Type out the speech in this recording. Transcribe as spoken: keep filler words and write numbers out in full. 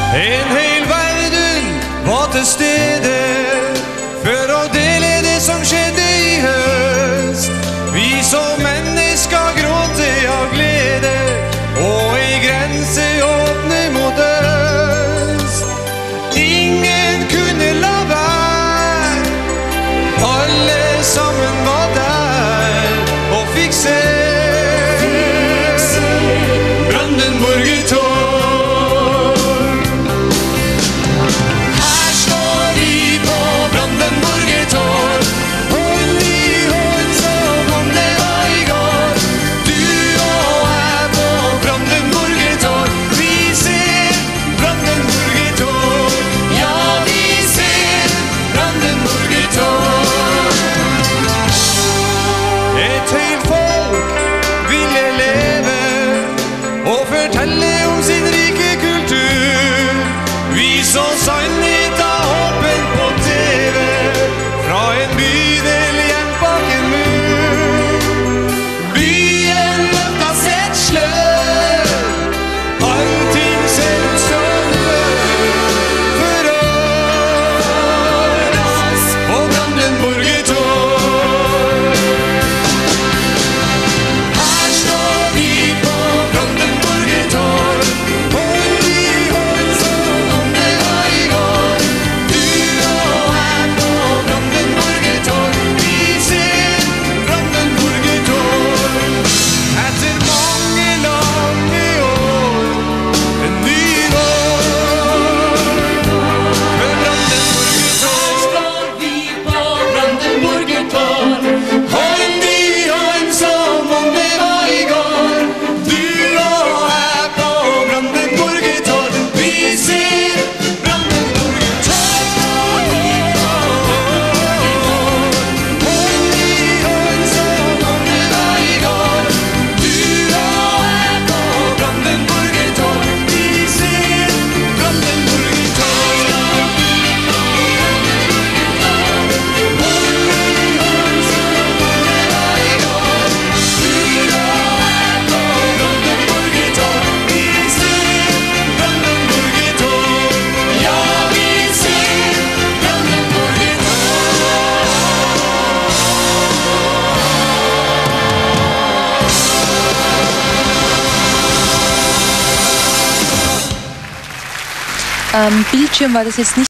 En hel verden var til stede for å dele det som skjedde i høst. Vi så mennesker gråte av glede, og ei grense åpne mot øst. Ingen kunne la være, alle sammen var der og fikk se Brandenburger Tor. Her står vi på Brandenburger Tor, hånd i hånd som om det var i går. Du og jeg på Brandenburger Tor, vi ser Brandenburger Tor. Ja, vi ser Brandenburger Tor. Et helt folk ville leve og fortelle om sin rike kultur. Vi så sannhet av håpen på T V, fra en bydel igjen bak en mur. Byen løfta sitt slør, allting ser ut som før. For oss på Brandenburger Tor. Her står vi på Brandenburger Tor, hånd i hånd som om det var i går. Du og jeg på Brandenburger Tor, vi ser Brandenburger Tor. Etter mange lange år, en ny vår for Brandenburger Tor. Står vi på Brandenburger Tor, hånd i hånd som om det var i går. Du og jeg på Brandenburger Tor, vi ser Brandenburger Tor. Hånd i hånd som om det var i går. Du og jeg på Brandenburger Tor, vi ser Brandenburger Tor. Am Bildschirm war das jetzt nicht